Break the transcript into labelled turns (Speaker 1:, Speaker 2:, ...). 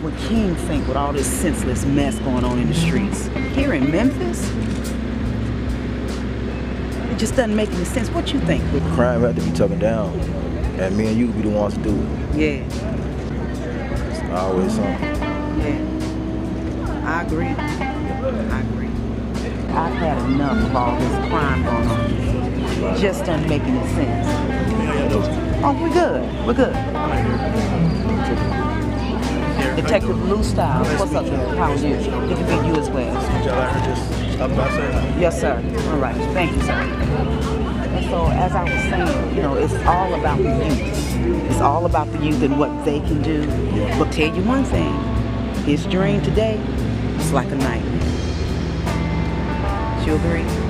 Speaker 1: would King think with all this senseless mess going on in the streets? Here in Memphis? It just doesn't make any sense. What you think?
Speaker 2: Crime had to be taken down, and me and you be the ones to do it.
Speaker 1: Yeah.
Speaker 2: It's always something.
Speaker 1: Yeah. I agree. I agree. I've had enough of all this crime going on. It just doesn't make any sense. Oh, we're good. We're good. Detective Lou Styles. What's up, man? How are you? Good to meet you as well. Yes, sir. All right. Thank you, sir. And so, as I was saying, you know, it's all about the youth. It's all about the youth and what they can do. But tell you one thing. His dream today is like a nightmare. You agree?